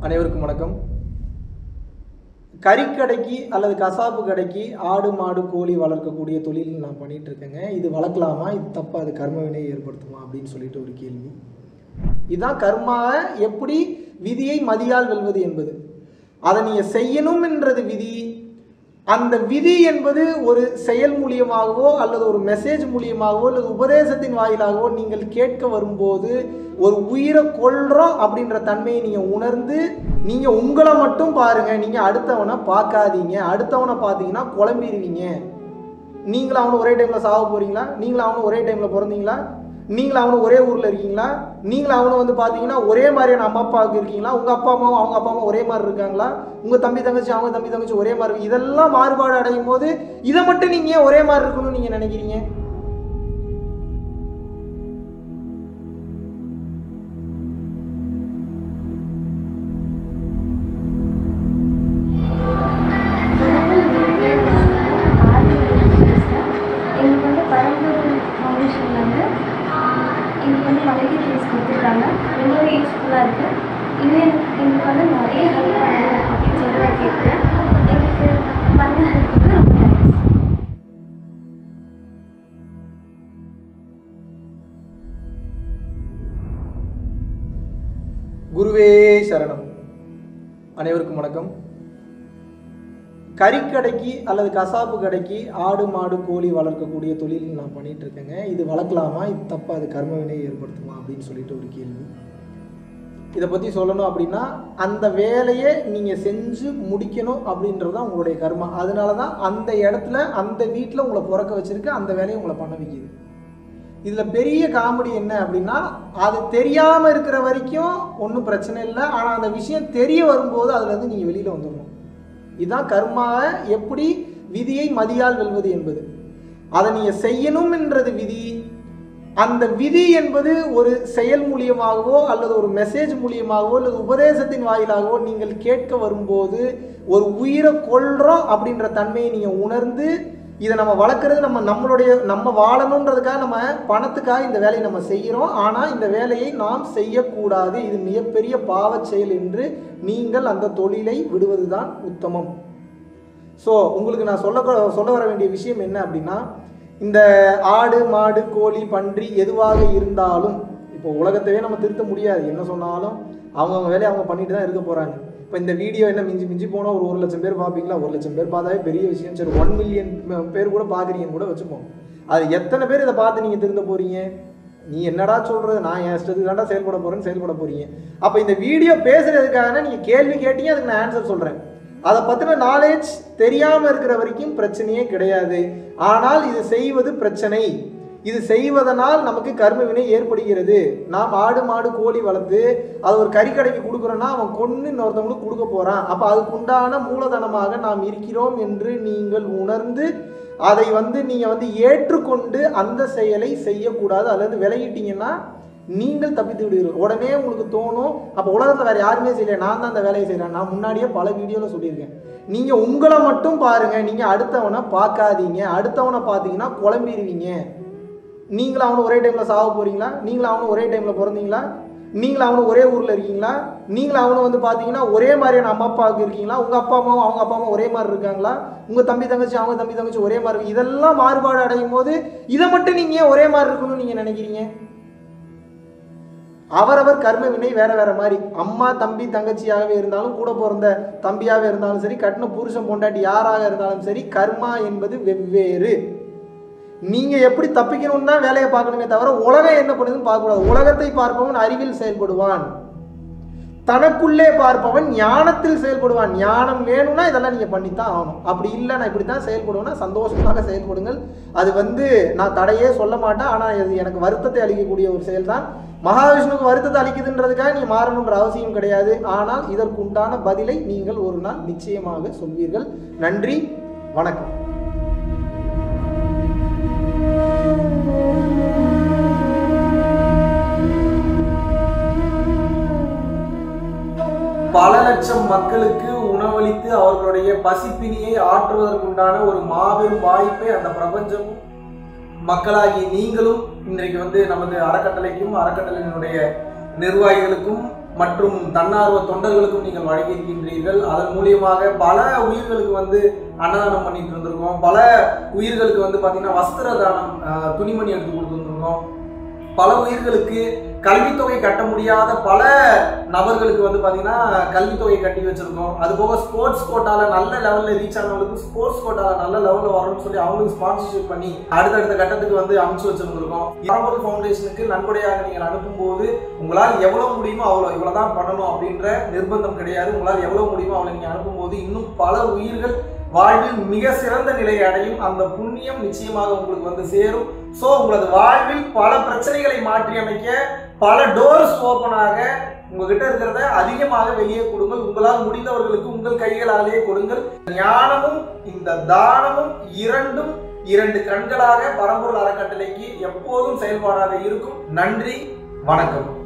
அனைவருக்கும் வணக்கம். கறிக்கடைக்கு அல்லது கசாப்பு கடைக்கு ஆடு மாடு கோழி வளர்க்கக்கூடிய தொழில் நான் பண்ணிட்டு இருக்கேங்க. இது வளர்க்கலாமா, இது தப்பா, அது கர்ம வினையை ஏற்படுத்துமா அப்படின்னு சொல்லிட்டு ஒரு கேள்வி. இதுதான் கர்மாவை எப்படி விதியை மதியால் வெல்வது என்பது. அதை நீங்க செய்யணும் என்றது விதி. அந்த விதி என்பது ஒரு செயல் மூலியமாகவோ அல்லது ஒரு மெசேஜ் மூலியமாகவோ அல்லது உபதேசத்தின் வாயிலாகவோ நீங்கள் கேட்க வரும்போது ஒரு உயிரை கொல்றோம் அப்படின்ற தன்மையை நீங்க உணர்ந்து நீங்க உங்களை மட்டும் பாருங்க. நீங்க அடுத்தவனை பார்க்காதீங்க. அடுத்தவனை பார்த்தீங்கன்னா குழம்பிடுவீங்க. நீங்களும் அவனு ஒரே டைம்ல சாக போறீங்களா? நீங்களும் அவனு ஒரே டைம்ல பிறந்தீங்களா? நீங்களும் அவனு ஒரே ஊர்ல இருக்கீங்களா? நீங்களும் அவனு வந்து பாத்தீங்கன்னா ஒரே மாதிரியான அம்மா அப்பாவுக்கு இருக்கீங்களா? உங்க அப்பா அம்மாவும் அவங்க அப்பா அம்மா ஒரே மாதிரி இருக்காங்களா? உங்க தம்பி தங்கச்சி அவங்க தம்பி தங்கச்சி ஒரே மாதிரி இருக்கு. இதெல்லாம் மாறுபாடு அடையும் போது இதை மட்டும் நீங்க ஒரே மாதிரி இருக்கணும்னு நீங்க நினைக்கிறீங்க? குருவே சரணம். அனைவருக்கும் வணக்கம். கறிக்கடைக்கு அல்லது கசாப்பு கடைக்கு ஆடு மாடு கோழி வளர்க்கக்கூடிய தொழில் நான் பண்ணிட்டு இருக்கேங்க. இது வளர்க்கலாமா, இது தப்பா, அது கர்ம வினையை ஏற்படுத்துமா அப்படின்னு சொல்லிட்டு ஒரு கேள்வி. இதை பற்றி சொல்லணும் அப்படின்னா அந்த வேலையை நீங்கள் செஞ்சு முடிக்கணும் அப்படின்றது தான் உங்களுடைய கர்மா. அதனால தான் அந்த இடத்துல அந்த வீட்டில் உங்களை பிறக்க வச்சிருக்கு, அந்த வேலையை உங்களை பண்ண வைக்கிது. இதில் பெரிய காமெடி என்ன அப்படின்னா, அது தெரியாமல் இருக்கிற வரைக்கும் ஒன்றும் பிரச்சனை இல்லை. ஆனால் அந்த விஷயம் தெரிய வரும்போது அதுலேருந்து நீங்கள் வெளியில் வந்துடணும். இதுதான் கர்மாவை எப்படி விதியை மதியால் வெல்வது என்பது. அதை நீங்கள் செய்யணும் என்றது விதி. அந்த விதி என்பது ஒரு செயல் மூலியமாகவோ அல்லது ஒரு மெசேஜ் மூலியமாகவோ அல்லது உபதேசத்தின் வாயிலாகவோ நீங்கள் கேட்க வரும்போது ஒரு உயிரை கொல்றோம் அப்படின்ற தன்மையை நீங்கள் உணர்ந்து இதை நம்ம வளர்க்குறது நம்ம வாழணுன்றதுக்காக நம்ம பணத்துக்காக இந்த வேலையை நம்ம செய்கிறோம். ஆனால் இந்த வேலையை நாம் செய்யக்கூடாது, இது மிகப்பெரிய பாவச் செயல் என்று நீங்கள் அந்த தொழிலை விடுவது தான் உத்தமம். ஸோ உங்களுக்கு நான் சொல்ல வர வேண்டிய விஷயம் என்ன அப்படின்னா, இந்த ஆடு மாடு கோழி பன்றி எதுவாக இருந்தாலும் இப்போ உலகத்தையே நம்ம திருத்த முடியாது. என்ன சொன்னாலும் அவங்க வேலையை அவங்க பண்ணிட்டு தான் இருக்க போகிறாங்க. இப்போ இந்த வீடியோ என்ன மிஞ்சி போனால் ஒரு 1,00,000 பேர் பார்ப்பீங்களா? 1,00,000 பேர் பார்த்தாவே பெரிய விஷயம். சரி, 1 மில்லியன் பேர் கூட பார்க்குறீங்கன்னு கூட வச்சுப்போம். அது எத்தனை பேர் இதை பார்த்து நீங்கள் திருந்த போகிறீங்க? நீ என்னடா சொல்கிறது, நான் என் இஷ்டத்துக்கு தான்டா செயல்பட போகிறீங்க. அப்போ இந்த வீடியோ பேசுகிறதுக்காக நீங்கள் கேள்வி கேட்டீங்க, அதுக்கு நான் ஆன்சர் சொல்கிறேன். அதை பற்றின நாலேஜ் தெரியாமல் இருக்கிற வரைக்கும் பிரச்சனையே கிடையாது. ஆனால் இது செய்வது பிரச்சனை. இது செய்வதனால் நமக்கு கர்ம வினை ஏற்படுகிறது. நாம் ஆடு மாடு கோழி வளர்த்து அது ஒரு கறிக்கடைக்கு கொடுக்குறோன்னா அவன் கொன்று இன்னொருத்தவங்களுக்கு கொடுக்க போகிறான். அப்போ அதுக்குண்டான மூலதனமாக நாம் இருக்கிறோம் என்று நீங்கள் உணர்ந்து அதை நீங்கள் ஏற்றுக்கொண்டு அந்த செயலை செய்யக்கூடாது. அல்லது விலகிட்டீங்கன்னா நீங்கள் தப்பித்து விடுவீர்கள். உடனே உங்களுக்கு தோணும், அப்போ உலகத்தில் வேறு யாருமே செய்யலை, நான் தான் அந்த வேலையை செய்கிறேன். நான் முன்னாடியே பல வீடியோவில் சொல்லியிருக்கேன். நீங்கள் உங்களை மட்டும் பாருங்கள். நீங்கள் அடுத்தவனை பார்க்காதீங்க. அடுத்தவனை பார்த்தீங்கன்னா குழம்பிடுவீங்க. நீங்களும் அவனு ஒரே டைமில் சாக போகிறீங்களா? நீங்களும் அவனு ஒரே டைமில் பிறந்தீங்களா? நீங்களும் அவனு ஒரே ஊரில் இருக்கீங்களா? நீங்களும் அவனு பார்த்தீங்கன்னா ஒரே மாதிரியான அம்மா அப்பாவுக்கு இருக்கீங்களா? உங்கள் அப்பா அம்மாவும் அவங்க அப்பா அம்மா ஒரே மாதிரி இருக்காங்களா? உங்கள் தம்பி தங்கச்சி அவங்க தம்பி தங்கச்சி ஒரே மாதிரி இருக்கு. இதெல்லாம் மாறுபாடு அடையும் போது இதை மட்டும் நீங்கள் ஒரே மாதிரி இருக்கணும்னு நீங்கள் நினைக்கிறீங்க? அவரவர் கர்ம வினை வேற வேற மாதிரி. அம்மா தம்பி தங்கச்சியாகவே இருந்தாலும், கூட பிறந்த தம்பியாகவே இருந்தாலும் சரி, கட்டின புருஷன் பொண்டாட்டி யாராக இருந்தாலும் சரி, கர்மா என்பது வெவ்வேறு. நீங்க எப்படி தப்பிக்கணும்னு தான் வேலையை பார்க்கணுமே தவிர உலகம் என்ன பண்ணுதுன்னு பார்க்கக்கூடாது. உலகத்தை பார்ப்பவன் அறிவில் செயல்படுவான், தனக்குள்ளே பார்ப்பவன் ஞானத்தில் செயல்படுவான். ஞானம் வேணும்னா இதெல்லாம் நீங்க பண்ணித்தான் ஆகணும். அப்படி இல்லை நான் இப்படித்தான் செயல்படுவேன்னா சந்தோஷமாக செயல்படுங்கள். அது நான் தடையே சொல்ல மாட்டேன். ஆனால் இது எனக்கு வருத்தத்தை அளிக்கக்கூடிய ஒரு செயல் தான். மகாவிஷ்ணுக்கு வருத்தத்தை அளிக்குதுன்றதுக்காக நீ மாறணுன்ற அவசியம் கிடையாது. ஆனால் இதற்குண்டான பதிலை நீங்கள் ஒரு நாள் நிச்சயமாக சொல்வீர்கள். நன்றி, வணக்கம். பல லட்சம் மக்களுக்கு உணவளித்து அவர்களுடைய பசிப்பினியை ஆற்றுவதற்குண்டான ஒரு மாபெரும் வாய்ப்பை அந்த பிரபஞ்சமும் மக்களாகி நீங்களும் இன்றைக்கு நமது அறக்கட்டளைக்கும் அறக்கட்டளையினுடைய நிர்வாகிகளுக்கும் மற்றும் தன்னார்வ தொண்டர்களுக்கும் நீங்கள் வழங்கியிருக்கின்றீர்கள். அதன் மூலியமாக பல உயிர்களுக்கு வந்து அன்னதானம் பண்ணிட்டு இருந்திருக்கோம். பல உயிர்களுக்கு வந்து பார்த்தீங்கன்னா வஸ்திர தானம், துணிமணி எடுத்து கொடுத்துருந்துருக்கோம். பல உயிர்களுக்கு கல்வித்தொகை கட்ட முடியாத பல நபர்களுக்கு வந்து பார்த்தீங்கன்னா கல்வித்தொகை கட்டி வச்சிருக்கோம். அதுபோக ஸ்போர்ட்ஸ் கோட்டால நல்ல லெவலில் ரீச் ஆனவங்களுக்கு ஸ்போர்ட்ஸ் கோட்டால நல்ல லெவலில் வரணும்னு சொல்லி அவங்களுக்கு ஸ்பான்சர்ஷிப் பண்ணி அடுத்தடுத்த கட்டத்துக்கு வந்து அமைச்சு வச்சிருந்திருக்கோம். பரம்பொருள் ஃபவுண்டேஷனுக்கு நன்கொடையாக நீங்கள் அனுப்பும்போது உங்களால் எவ்வளவு முடியுமோ இவ்வளவுதான் பண்ணணும் அப்படின்ற நிர்பந்தம் கிடையாது. உங்களால் எவ்வளவு முடியுமோ அவ்வளவு நீங்க அனுப்பும்போது இன்னும் பல உயிர்கள் வாழ்வில் மிக சிறந்த நிலையை அடையும். அந்த புண்ணியம் நிச்சயமாக உங்களுக்கு வந்து சேரும். சோ உங்களது வாழ்வில் பல பிரச்சனைகளை மாற்றி அமைக்க பல டோர்ஸ் ஓபன் ஆக உங்ககிட்ட இருக்கிறத அதிகமாக வெளியே கொடுங்கள். உங்களால் முடிந்தவர்களுக்கு உங்கள் கைகளாலேயே கொடுங்கள். ஞானமும் இந்த தானமும் இரண்டு கண்களாக பரம்பொருள் அறக்கட்டளைக்கு எப்போதும் செயல்பாடாக இருக்கும். நன்றி, வணக்கம்.